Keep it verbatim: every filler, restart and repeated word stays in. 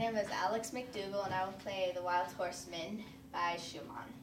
name is Alex McDougall, and I will play The Wild Horseman by Schumann.